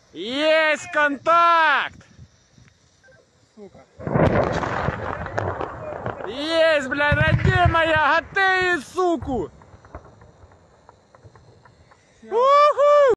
Есть контакт! Сука. Есть, бля, родимая, готи, суку! Всё.